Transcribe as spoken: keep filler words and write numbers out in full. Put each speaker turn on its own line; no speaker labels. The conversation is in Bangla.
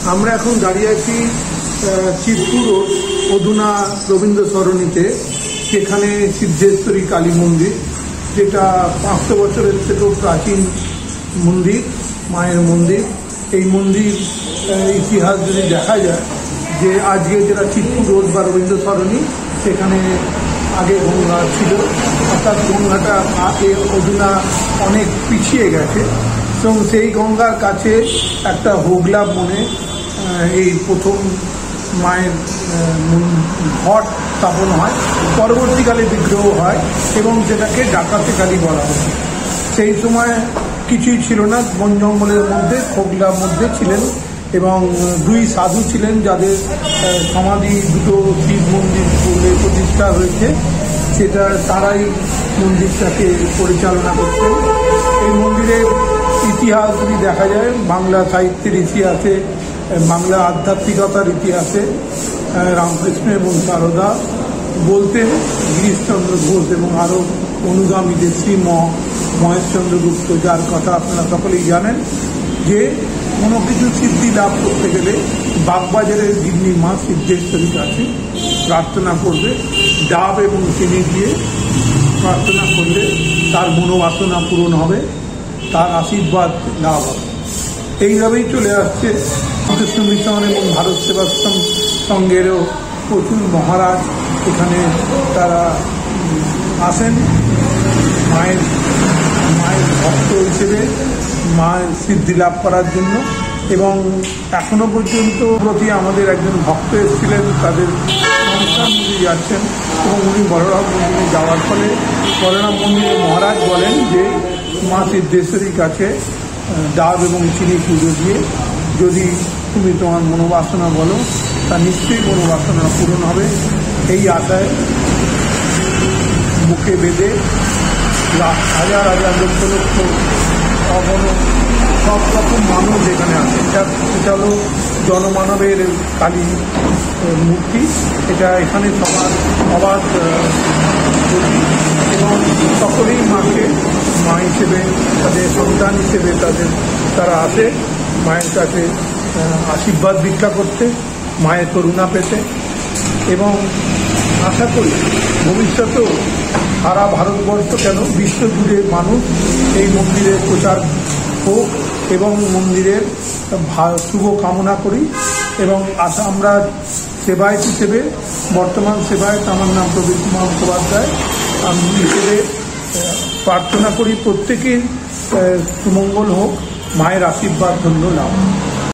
আমরা এখন দাঁড়িয়ে আছি চিতপুর অধুনা রবীন্দ্র সরণিতে, যেখানে সিদ্ধেশ্বরী কালী মন্দির, যেটা পাঁচশো বছরের থেকেও প্রাচীন মন্দির, মায়ের মন্দির। এই মন্দির ইতিহাস যদি দেখা যায়, যে আজকে যেটা চিতপুর রোড বা রবীন্দ্র সরণি, সেখানে আগে গঙ্গা ছিল, অর্থাৎ গঙ্গাটা এর অধুনা অনেক পিছিয়ে গেছে এবং সেই গঙ্গার কাছে একটা হোগলা বনে এই প্রথম মায়ের ঘট স্থাপন হয়। পরবর্তীকালে বিগ্রহ হয় এবং যেটাকে ডাকাতে কালী বলা হয়। সেই সময় কিছুই ছিল না, বন জঙ্গলের মধ্যে হোগলার মধ্যে ছিলেন এবং দুই সাধু ছিলেন, যাদের সমাধি দুটো শিব মন্দির বলে প্রতিষ্ঠা হয়েছে। সেটা তারাই মন্দিরটাকে পরিচালনা করতেন। এই মন্দিরের ইতিহাস যদি দেখা যায়, বাংলা সাহিত্যের ইতিহাসে, বাংলা আধ্যাত্মিকতার ইতিহাসে রামকৃষ্ণ এবং সারদা বলতেন, গিরিশচন্দ্র ঘোষ এবং আরও অনুগামীদের শ্রী মহেশচন্দ্র গুপ্ত, যার কথা আপনারা সকলেই জানেন, যে কোনো কিছু সিদ্ধি লাভ করতে গেলে বাগবাজারের গিন্নি মা সিদ্ধেশ্বরীর কাছে প্রার্থনা করবে। ডাব এবং চিনি দিয়ে প্রার্থনা করলে তার মনোবাসনা পূরণ হবে, তার আশীর্বাদ লাভ হবে। এইভাবেই চলে আসছে কৃষ্ণ মিশন এবং ভারত সেবাশ্রম সংঘেরও প্রচুর মহারাজ এখানে তারা আসেন মায়ের মায়ের ভক্ত হিসেবে, মায়ের সিদ্ধি লাভ করার জন্য। এবং এখনো পর্যন্ত প্রতি আমাদের একজন ভক্ত এসেছিলেন, তাদের সংসার মন্দিরে যাচ্ছেন এবং উনি বলরাম মন্দিরে যাওয়ার ফলে বলরাম মন্দিরে মহারাজ বলেন যে মা সিদ্ধেশ্বরীর কাছে ডাব এবং চিনি পুজো দিয়ে যদি তুমি তোমার মনোবাসনা বলো, তা নিশ্চয়ই মনোবাসনা পূরণ হবে। এই আশায় মুখে বেঁধে হাজার হাজার লক্ষ লক্ষ অগণ সব রকম মানুষ এখানে আসে। এটা এটা হলো জনমানবের কালী মূর্তি। এটা এখানে সবার অবাধ এবং সকলেই মাকে মা হিসেবে, তাদের সন্তান হিসেবে তাদের তারা আসে মায়ের কাছে আশীর্বাদ ভিক্ষা করতে, মায়ের করুণা পেতে। এবং আশা করি ভবিষ্যতেও সারা ভারতবর্ষ কেন বিশ্বজুড়ে মানুষ এই মন্দিরের প্রচার হোক এবং মন্দিরের শুভ কামনা করি। এবং আশা আমরা সেবায়ত হিসেবে, বর্তমান সেবায়ত আমার নাম প্রবীর কুমার মুখোপাধ্যায়, আমি হিসেবে প্রার্থনা করি প্রত্যেকের সুমঙ্গল হোক, মায়ের আশীর্বাদ ধন্য লাভ।